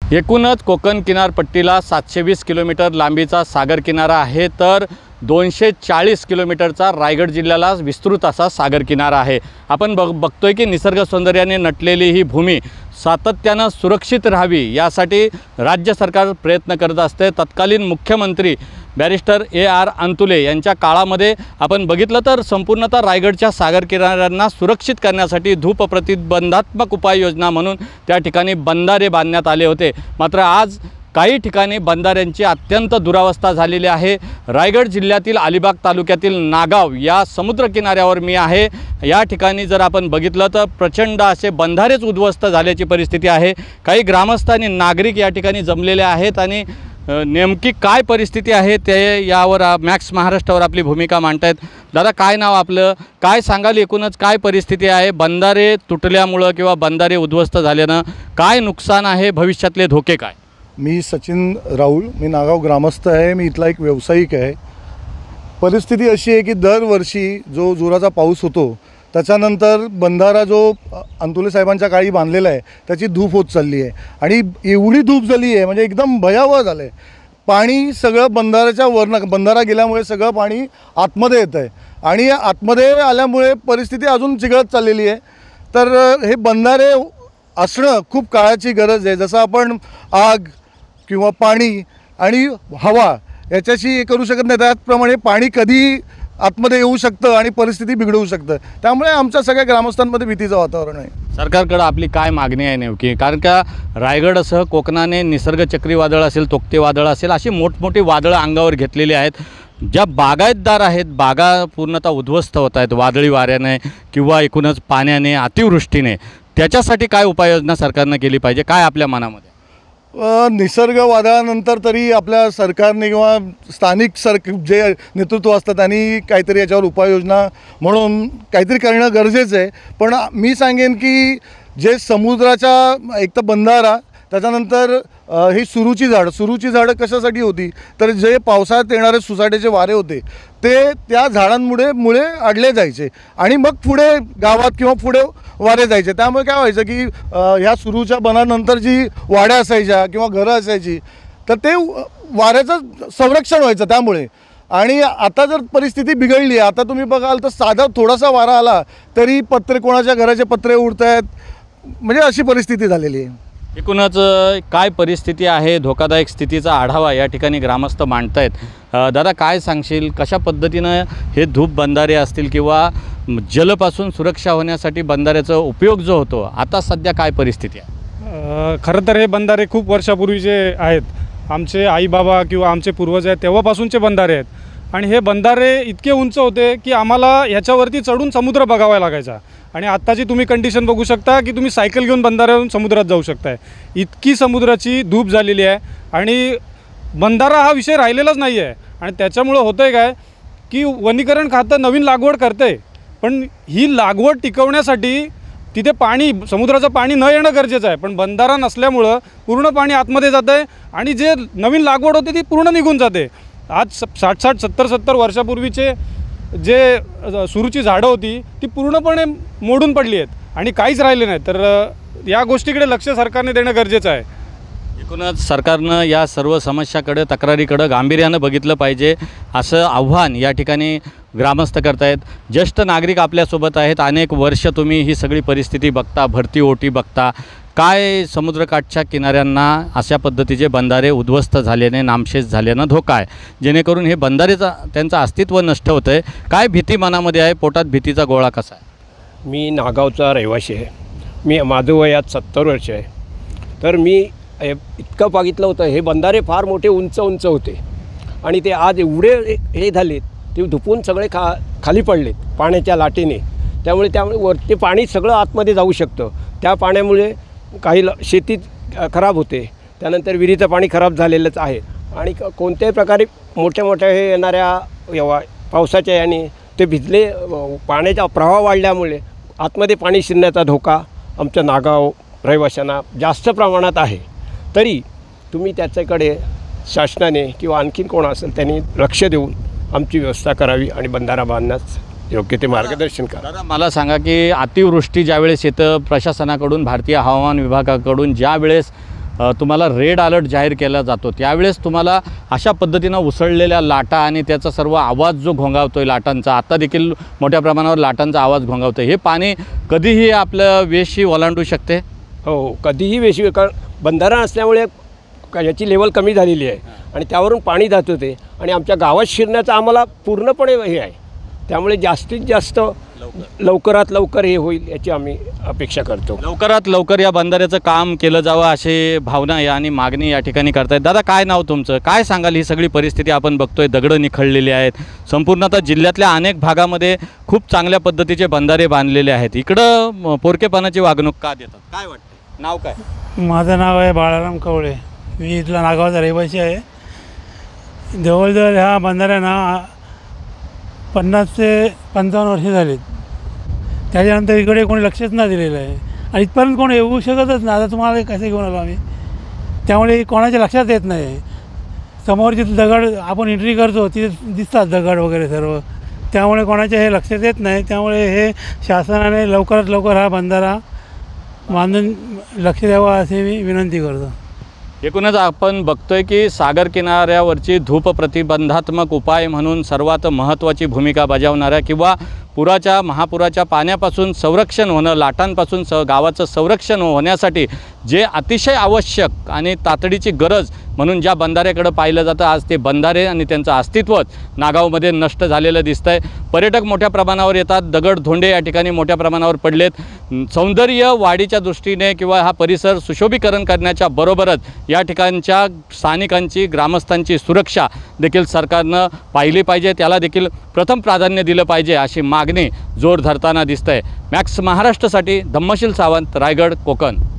एकूणच कोकण किनारपट्टीला 720 किलोमीटर लांबीचा सागर किनारा आहे, तर 240 किलोमीटरचा रायगड जिल्ह्याला विस्तृत असा सागर किनारा आहे। आपण बघतोय की निसर्ग सौंदर्याने नटलेली ही भूमी सातत्याने सुरक्षित राहावी यासाठी राज्य सरकार प्रयत्न करत असते। तत्कालीन मुख्यमंत्री बॅरिस्टर AR अंतुले यांच्या काळामध्ये आपण बघितलं तर संपूर्णतः रायगडच्या सागर किनाऱ्यांना सुरक्षित करण्यासाठी धूप प्रतिबंधात्मक उपाययोजना म्हणून त्या ठिकाणी बंधारे बांधण्यात आले होते। मात्र आज काही ठिकाणी बंधाऱ्यांची अत्यंत दुरावस्था झालेली आहे। रायगड जिल्ह्यातील अलिबाग तालुक्यातील नागाव या समुद्र किनाऱ्यावर मी आहे। या ठिकाणी जर आपण बघितलं तर प्रचंड असे बंधारेच उद्ध्वस्त झाल्याची परिस्थिती आहे। काही ग्रामस्थ आणि नागरिक या ठिकाणी जमलेले आहेत आणि नेमकी काय परिस्थिती आहे ते यावर मॅक्स महाराष्ट्रावर आपली भूमिका मांडतायत। दादा, काय नाव आपलं, काय सांगाल, एकूणच काय परिस्थिती आहे? बंधारे तुटल्यामुळं किंवा बंधारे उद्ध्वस्त झाल्यानं काय नुकसान आहे, भविष्यातले धोके काय? मी सचिन राहुल, मी नागाव ग्रामस्थ आहे, मी इथला एक व्यावसायिक आहे। परिस्थिती अशी आहे की दरवर्षी जो जोराचा पाऊस होतो त्याच्यानंतर बंधारा जो अंतुले साहेबांच्या काळी बांधलेला आहे त्याची धूप होत चालली आहे आणि एवढी धूप झाली आहे म्हणजे एकदम भयावह झालं आहे। पाणी सगळं बंधाऱ्याच्या वरनं, बंधारा गेल्यामुळे सगळं पाणी आतमध्ये येतं आहे आणि आतमध्ये आल्यामुळे परिस्थिती अजून चिघळत चाललेली आहे। तर हे बंधारे असणं खूप काळाची गरज आहे। जसं आपण आग किंवा पाणी आणि हवा याच्याशी हे करू शकत नाही, त्याचप्रमाणे पाणी कधी आतमध्ये येऊ शकतं आणि परिस्थिती बिघडवू शकतं। त्यामुळे आमच्या सगळ्या ग्रामस्थांमध्ये भीतीचं वातावरण आहे। सरकारकडे आपली काय मागणी आहे नेमकी? कारण का रायगडसह कोकणाने निसर्ग चक्रीवादळ असेल, तोक्ते वादळ असेल, अशी मोठमोठी वादळं अंगावर घेतलेली आहेत। ज्या बागायतदार आहेत, बागा पूर्णतः उद्ध्वस्त होत आहेत वादळी वाऱ्याने किंवा एकूणच पाण्याने, अतिवृष्टीने। त्याच्यासाठी काय उपाययोजना सरकारनं केली पाहिजे, काय आपल्या मनामध्ये? निसर्ग वादळानंतर तरी आपल्या सरकारने किंवा स्थानिक जे नेतृत्व असतं त्यांनी काहीतरी याच्यावर उपाययोजना म्हणून काहीतरी करणं गरजेचं आहे। पण मी सांगेन की जे समुद्राच्या एक तर बंधारा, त्याच्यानंतर ही सुरूची झाडं कशासाठी होती तर जे पावसाळ्यात येणारे सुसाट्याचे वारे होते ते त्या झाडांमुळे अडले जायचे आणि मग पुढे गावात किंवा पुढे वारे जायचे। त्यामुळे काय व्हायचं की ह्या सुरूच्या बनानंतर जी वाड्या असायच्या किंवा घरं असायची तर ते वाऱ्याचं संरक्षण व्हायचं त्यामुळे। आणि आता जर परिस्थिती बिघडली, आता तुम्ही बघाल तर साधा थोडासा वारा आला तरी पत्रे, कोणाच्या घराचे पत्रे उडत आहेत, म्हणजे अशी परिस्थिती झालेली आहे। एकूणच काय परिस्थिती आहे, धोकादायक स्थितीचा आढावा या ठिकाणी ग्रामस्थ मांडतायत। दादा, काय सांगशील, कशा पद्धतीनं हे धूप बंधारे असतील किंवा जलपासून सुरक्षा होण्यासाठी बंधाऱ्याचा उपयोग जो होतो, आता सध्या काय परिस्थिती आहे? खरं तर हे बंधारे खूप वर्षापूर्वीचे आहेत, आमचे आई बाबा किंवा आमचे पूर्वज आहेत तेव्हापासूनचे बंधारे आहेत आणि हे बंधारे इतके उंच होते की आम्हाला ह्याच्यावरती चढून समुद्र बघावा लागायचा आणि आत्ताची तुम्ही कंडिशन बघू शकता की तुम्ही सायकल घेऊन बंधाऱ्यावरून समुद्रात जाऊ शकताय, इतकी समुद्राची धूप झालेली आहे। आणि बंधारा हा विषय राहिलेलाच नाही आहे आणि त्याच्यामुळं होतं आहे काय की वनीकरण खातं नवीन लागवड करतं आहे, पण ही लागवड टिकवण्यासाठी तिथे पाणी, समुद्राचं पाणी न येणं गरजेचं आहे, पण बंधारा नसल्यामुळं पूर्ण पाणी आतमध्ये जातं आहे आणि जे नवीन लागवड होते ती पूर्ण निघून जाते। आज 60-60, 70-70 वर्षापूर्वीचे जे सुरूची झाडं होती ती पूर्णपणे मोडून पडली आहेत आणि काहीच राहिले नाही। तर या गोष्टीकडे लक्ष सरकारने देणं गरजेचं आहे। एकूणच सरकारनं या सर्व समस्याकडे, तक्रारीकडे गांभीर्यानं बघितलं पाहिजे असं आव्हान या ठिकाणी ग्रामस्थ करतायत। ज्येष्ठ नागरिक आपल्यासोबत आहेत, अनेक वर्ष तुम्ही ही सगळी परिस्थिती बघता, भरती ओटी बघता। काय समुद्रकाठच्या किनाऱ्यांना अशा पद्धतीचे बंधारे उद्ध्वस्त झाल्याने, नामशेष झाल्यानं धोका आहे, जेणेकरून हे बंधारेचा त्यांचं अस्तित्व नष्ट होतं आहे? काय भीती मनामध्ये आहे, पोटात भीतीचा गोळा कसा आहे? मी नागावचा रहिवासी आहे, माझं वय आज 70 वर्ष आहे। तर मी इतकं बघितलं होतं, हे बंधारे फार मोठे उंच होते आणि ते आज एवढे हे झालेत, ते धुपून सगळे खाली पडलेत पाण्याच्या लाटेने। त्यामुळे वरती पाणी सगळं आतमध्ये जाऊ शकतं, त्या पाण्यामुळे काही शेती खराब होते, त्यानंतर विहिरीचं पाणी खराब झालेलंच आहे आणि कोणत्याही प्रकारे मोठ्या हे येणाऱ्या पावसाच्या याने ते भिजले, पाण्याचा प्रवाह वाढल्यामुळे आतमध्ये पाणी शिरण्याचा धोका आमच्या नागाव रहिवाशांना जास्त प्रमाणात आहे। तरी तुम्ही त्याच्याकडे शासनाने किंवा आणखीन कोण असेल त्यांनी लक्ष देऊन आमची व्यवस्था करावी आणि बंधारा बांधण्यास योग्य ते मार्गदर्शन करा। दादा, मला सांगा की अतिवृष्टी ज्यावेळेस येतं, प्रशासनाकडून, भारतीय हवामान विभागाकडून ज्यावेळेस तुम्हाला रेड अलर्ट जाहीर केला जातो त्यावेळेस तुम्हाला अशा पद्धतीनं उसळलेल्या लाटा आणि त्याचा सर्व आवाज जो घोंगावतो आहे लाटांचा, आता देखील मोठ्या प्रमाणावर लाटांचा आवाज घोंगावतो आहे, हे पाणी कधीही आपलं वेशी ओलांडू शकते? हो, कधीही वेशी, कारण बंधारा असल्यामुळे याची लेवल कमी झालेली आहे आणि त्यावरून पाणी जात होते आणि आमच्या गावात शिरण्याचं आम्हाला पूर्णपणे हे आहे, त्यामुळे जास्तीत जास्त लवकरात लवकर हे होईल याची आम्ही अपेक्षा करतो. लवकरात लवकर या बंधाऱ्याचं काम केलं जावं अशी भावना आणि मागणी या ठिकाणी करतायत. दादा, काय नाव तुमचं? काय सांगाल ही सगळी परिस्थिती आपण बघतोय, दगडं निखळलेली आहेत, संपूर्णतः जिल्ह्यातल्या अनेक भागामध्ये खूप चांगल्या पद्धतीचे बंधारे बांधलेले आहेत, इकडं पोरकेपणाची वागणूक का देतात? काय वाटतं? नाव काय? माझं नाव आहे बाळाराम कवळे. मी इथला नागावचा रहिवासी आहे. जवळजवळ ह्या बंधाऱ्यांना 50 ते 55 वर्षे झालीत. त्याच्यानंतर इकडे कोणी लक्षच नाही दिलेलं आहे आणि इथपर्यंत कोणी येऊ शकतच नाही. आता तुम्हाला कसे घेऊन आलो आम्ही, त्यामुळे कोणाच्या लक्षात येत नाही. समोर जिथे दगड आपण एंट्री करतो तिथे दिसतात दगड वगैरे सर्व, त्यामुळे कोणाच्या हे लक्षात येत नाही. त्यामुळे हे शासनाने लवकरात लवकर हा बंधारा बांधून लक्ष द्यावं असे मी विनंती करतो. एकूणच आपण बघतोय की सागर किनाऱ्यावरची धूप प्रतिबंधात्मक उपाय म्हणून सर्वात महत्त्वाची भूमिका बजावणाऱ्या किंवा महापुराच्या पाण्यापासून संरक्षण होणं, लाटांपासून गावाचं संरक्षण होण्यासाठी जे अतिशय आवश्यक आणि तातडीची गरज म्हणून ज्या बंधाऱ्याकडे पाहिलं जातं, आज ते बंधारे आणि त्यांचं अस्तित्वच नागावमध्ये नष्ट झालेलं दिसतं आहे. पर्यटक मोठ्या प्रमाणावर येतात, दगड धोंडे या ठिकाणी मोठ्या प्रमाणावर पडलेत. सौंदर्य वाढीच्या दृष्टीने किंवा हा परिसर सुशोभीकरण करण्याच्या बरोबरच या ठिकाणच्या स्थानिकांची, ग्रामस्थांची सुरक्षा देखील सरकारनं पाहिली पाहिजे, त्याला देखील प्रथम प्राधान्य दिलं पाहिजे अशी मागणी जोर धरताना दिसतंय. मॅक्स महाराष्ट्रासाठी धम्मशील सावंत, रायगड, कोकण.